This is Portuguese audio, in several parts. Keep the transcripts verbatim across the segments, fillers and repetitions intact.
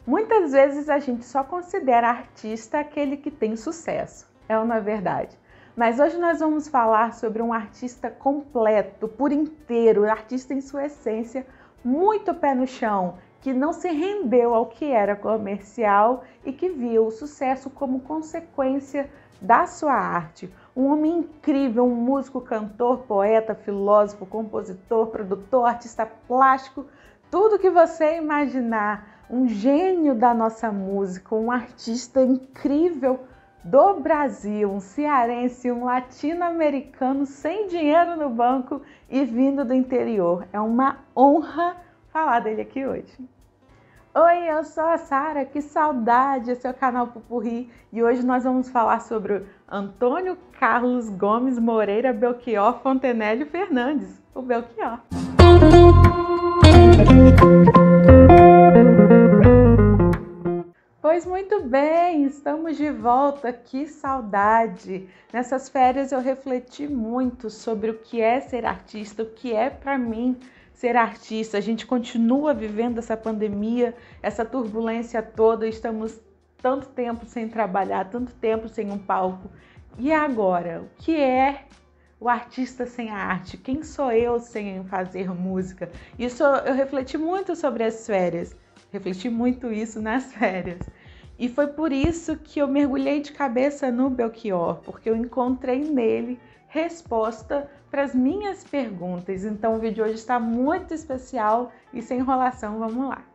Muitas vezes a gente só considera artista aquele que tem sucesso, é ou não é verdade? Mas hoje nós vamos falar sobre um artista completo, por inteiro, um artista em sua essência, muito pé no chão, que não se rendeu ao que era comercial e que viu o sucesso como consequência da sua arte. Um homem incrível, um músico, cantor, poeta, filósofo, compositor, produtor, artista plástico, tudo que você imaginar. Um gênio da nossa música, um artista incrível do Brasil, um cearense, um latino-americano sem dinheiro no banco e vindo do interior. É uma honra falar dele aqui hoje. Oi, eu sou a Sara, que saudade, esse é o canal Pupurri e hoje nós vamos falar sobre Antônio Carlos Gomes Moreira Belchior Fontenelle Fernandes, o Belchior. Pois muito bem, estamos de volta, que saudade! Nessas férias eu refleti muito sobre o que é ser artista, o que é para mim ser artista. A gente continua vivendo essa pandemia, essa turbulência toda, estamos tanto tempo sem trabalhar, tanto tempo sem um palco. E agora, o que é o artista sem a arte? Quem sou eu sem fazer música? Isso eu refleti muito sobre as férias, refleti muito isso nas férias. E foi por isso que eu mergulhei de cabeça no Belchior, porque eu encontrei nele resposta para as minhas perguntas. Então o vídeo hoje está muito especial e sem enrolação, vamos lá.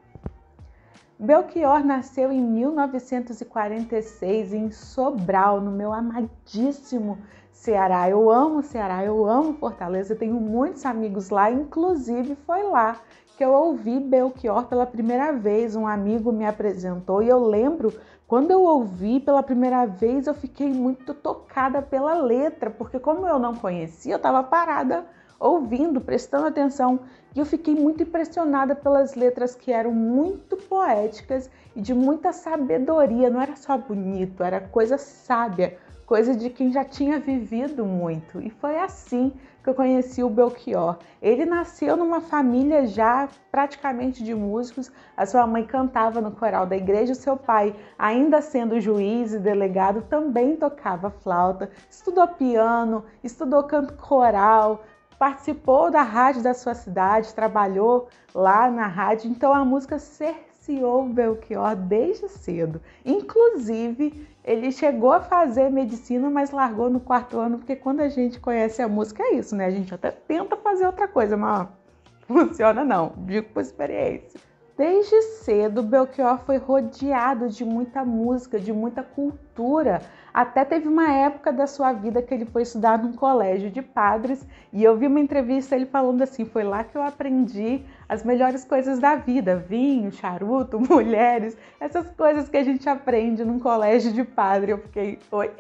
Belchior nasceu em mil novecentos e quarenta e seis em Sobral, no meu amadíssimo Ceará. Eu amo Ceará, eu amo Fortaleza, tenho muitos amigos lá, inclusive foi lá que eu ouvi Belchior pela primeira vez, um amigo me apresentou e eu lembro, quando eu ouvi pela primeira vez, eu fiquei muito tocada pela letra, porque como eu não conhecia, eu estava parada ouvindo, prestando atenção, e eu fiquei muito impressionada pelas letras que eram muito poéticas e de muita sabedoria, não era só bonito, era coisa sábia, coisa de quem já tinha vivido muito, e foi assim que eu conheci o Belchior. Ele nasceu numa família já praticamente de músicos, a sua mãe cantava no coral da igreja, o seu pai, ainda sendo juiz e delegado, também tocava flauta, estudou piano, estudou canto coral, participou da rádio da sua cidade, trabalhou lá na rádio, então a música cerceou o Belchior desde cedo. Inclusive, ele chegou a fazer medicina, mas largou no quarto ano, porque quando a gente conhece a música é isso, né? A gente até tenta fazer outra coisa, mas não funciona não, digo por experiência. Desde cedo, Belchior foi rodeado de muita música, de muita cultura. Até teve uma época da sua vida que ele foi estudar num colégio de padres e eu vi uma entrevista ele falando assim, foi lá que eu aprendi as melhores coisas da vida, vinho, charuto, mulheres, essas coisas que a gente aprende num colégio de padre. Eu fiquei, oi?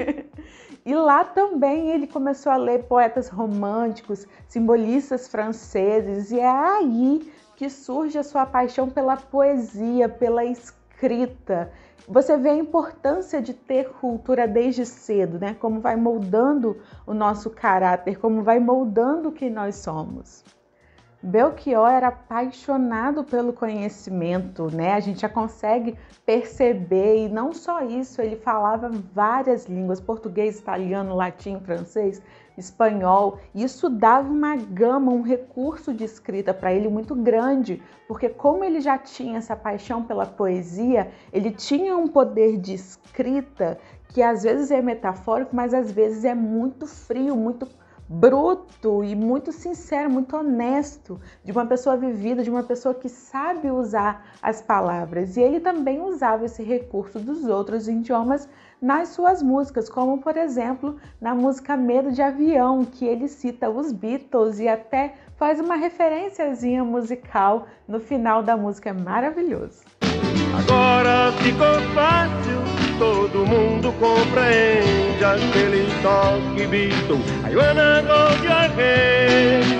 E lá também ele começou a ler poetas românticos, simbolistas franceses e é aí que surge a sua paixão pela poesia, pela escrita. Você vê a importância de ter cultura desde cedo, né? Como vai moldando o nosso caráter, como vai moldando o que nós somos. Belchior era apaixonado pelo conhecimento, né? A gente já consegue perceber, e não só isso, ele falava várias línguas, português, italiano, latim, francês, espanhol. Isso dava uma gama, um recurso de escrita para ele muito grande, porque como ele já tinha essa paixão pela poesia, ele tinha um poder de escrita que às vezes é metafórico, mas às vezes é muito frio, muito bruto e muito sincero, muito honesto, de uma pessoa vivida, de uma pessoa que sabe usar as palavras. E ele também usava esse recurso dos outros idiomas nas suas músicas, como por exemplo na música Medo de Avião, que ele cita os Beatles e até faz uma referenciazinha musical no final da música. É maravilhoso. Agora ficou fácil, todo mundo compreende aquele toque Beatle, I wanna go your hand.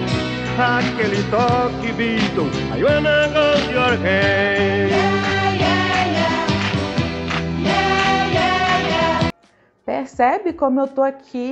Aquele toque Beatle, I wanna go your hand. Yeah, yeah, yeah. Yeah, yeah, yeah. Percebe como eu tô aqui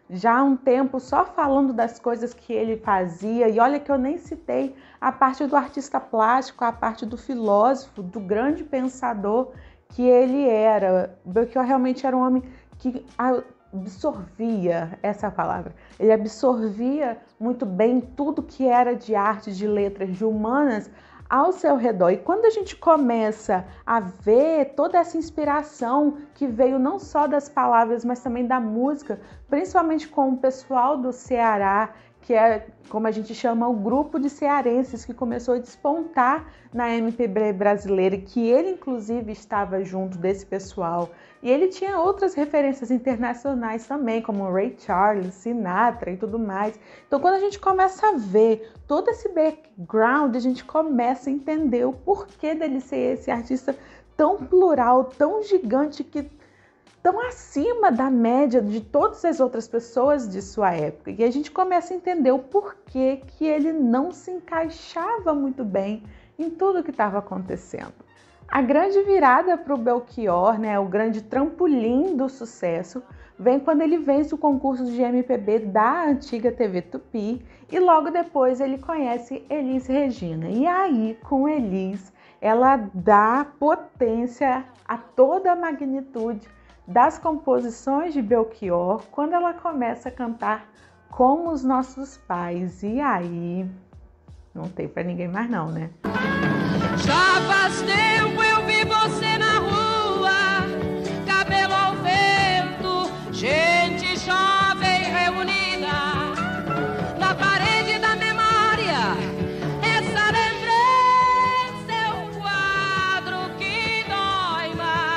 já há um tempo só falando das coisas que ele fazia, e olha que eu nem citei a parte do artista plástico, a parte do filósofo, do grande pensador que ele era. Belchior realmente era um homem que absorvia essa palavra, ele absorvia muito bem tudo que era de arte, de letras, de humanas ao seu redor. E quando a gente começa a ver toda essa inspiração que veio não só das palavras, mas também da música, principalmente com o pessoal do Ceará, que é, como a gente chama, o grupo de cearenses que começou a despontar na M P B brasileira, e que ele, inclusive, estava junto desse pessoal. E ele tinha outras referências internacionais também, como Ray Charles, Sinatra e tudo mais. Então, quando a gente começa a ver todo esse background, a gente começa a entender o porquê dele ser esse artista tão plural, tão gigante, que tão acima da média de todas as outras pessoas de sua época. E a gente começa a entender o porquê que ele não se encaixava muito bem em tudo que estava acontecendo. A grande virada para o Belchior, né, o grande trampolim do sucesso, vem quando ele vence o concurso de M P B da antiga T V Tupi, e logo depois ele conhece Elis Regina. E aí, com Elis, ela dá potência a toda a magnitude das composições de Belchior quando ela começa a cantar Como os Nossos Pais. E aí, não tem para ninguém mais não, né? Já faz tempo eu vi você na rua, cabelo ao vento, gente jovem reunida na parede da memória. Essa lembrança é um quadro que dói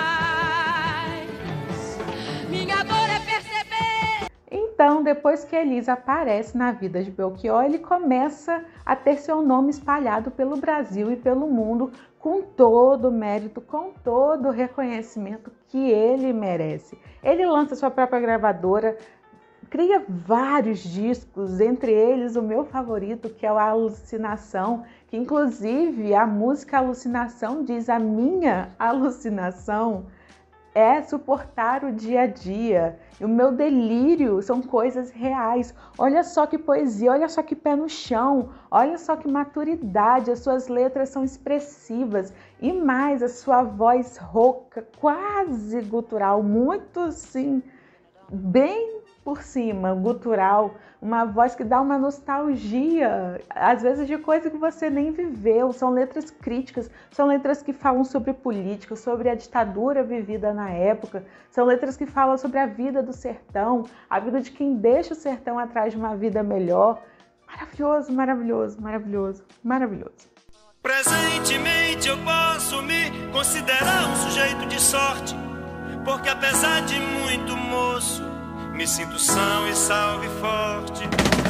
mais. Minha dor é perceber. Então, depois que Elis aparece na vida de Belchior, ele começa a ter seu nome espalhado pelo Brasil e pelo mundo, com todo o mérito, com todo o reconhecimento que ele merece. Ele lança sua própria gravadora, cria vários discos, entre eles o meu favorito, que é o Alucinação, que inclusive a música Alucinação diz: a minha alucinação é suportar o dia a dia. E o meu delírio são coisas reais. Olha só que poesia, olha só que pé no chão, olha só que maturidade. As suas letras são expressivas. E mais, a sua voz rouca, quase gutural, muito sim, bem por cima, gutural. Uma voz que dá uma nostalgia, às vezes de coisa que você nem viveu. São letras críticas, são letras que falam sobre política, sobre a ditadura vivida na época. São letras que falam sobre a vida do sertão, a vida de quem deixa o sertão atrás de uma vida melhor. Maravilhoso, maravilhoso, maravilhoso, maravilhoso. Presentemente eu posso me considerar um sujeito de sorte, porque apesar de muito moço, me sinto são e salve forte.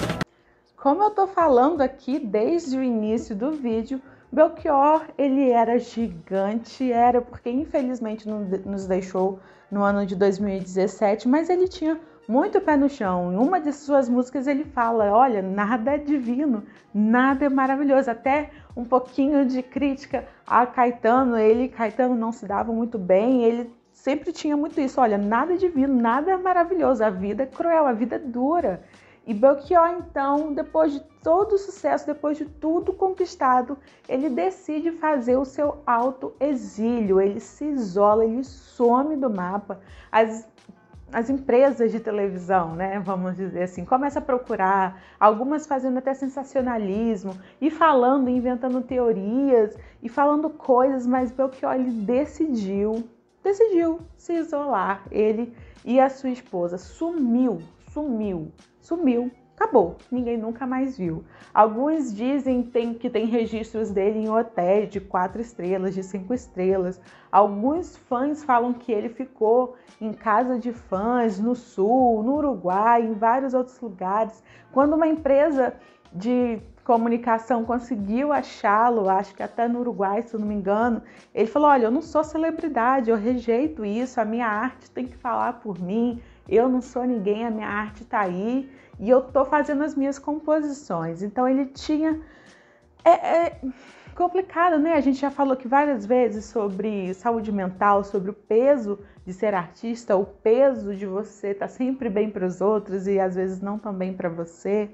Como eu tô falando aqui desde o início do vídeo, Belchior, ele era gigante, era porque infelizmente nos deixou no ano de dois mil e dezessete, mas ele tinha muito pé no chão. Em uma de suas músicas ele fala: olha, nada é divino, nada é maravilhoso. Até um pouquinho de crítica a Caetano, ele Caetano não se dava muito bem, ele sempre tinha muito isso: olha, nada é divino, nada é maravilhoso, a vida é cruel, a vida é dura. E Belchior, então, depois de todo o sucesso, depois de tudo conquistado, ele decide fazer o seu autoexílio, ele se isola, ele some do mapa. As, as empresas de televisão, né, vamos dizer assim, começam a procurar, algumas fazendo até sensacionalismo, e falando, inventando teorias, e falando coisas, mas Belchior, ele decidiu, decidiu se isolar, ele e a sua esposa. Sumiu, sumiu. Sumiu, acabou, ninguém nunca mais viu. Alguns dizem tem, que tem registros dele em hotéis de quatro estrelas, de cinco estrelas. Alguns fãs falam que ele ficou em casa de fãs no Sul, no Uruguai, em vários outros lugares. Quando uma empresa de comunicação conseguiu achá-lo, acho que até no Uruguai, se eu não me engano, ele falou: olha, eu não sou celebridade, eu rejeito isso, a minha arte tem que falar por mim. Eu não sou ninguém, a minha arte está aí e eu estou fazendo as minhas composições. Então ele tinha... É, é, Complicado, né? A gente já falou aqui várias vezes sobre saúde mental, sobre o peso de ser artista, o peso de você estar sempre bem para os outros e às vezes não tão bem para você.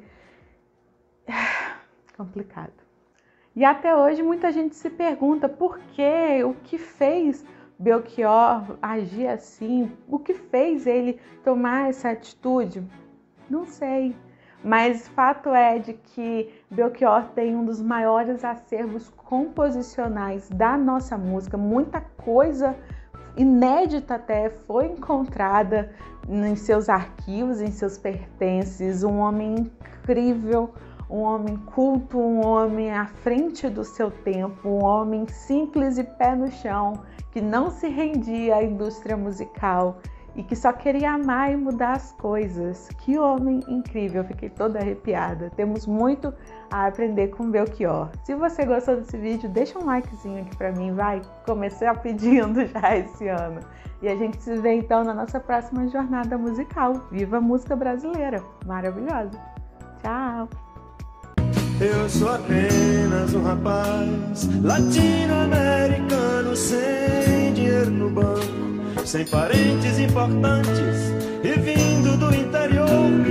Complicado. E até hoje muita gente se pergunta por que, o que fez Belchior agir assim, o que fez ele tomar essa atitude? Não sei. Mas fato é de que Belchior tem um dos maiores acervos composicionais da nossa música. Muita coisa inédita até foi encontrada em seus arquivos, em seus pertences. Um homem incrível, um homem culto, um homem à frente do seu tempo, um homem simples e pé no chão, que não se rendia à indústria musical e que só queria amar e mudar as coisas. Que homem incrível, fiquei toda arrepiada. Temos muito a aprender com Belchior. Se você gostou desse vídeo, deixa um likezinho aqui pra mim, vai. Comecei a pedindo já esse ano. E a gente se vê então na nossa próxima jornada musical. Viva a música brasileira, maravilhosa. Tchau! Eu sou apenas um rapaz latino-americano sem dinheiro no banco, sem parentes importantes e vindo do interior.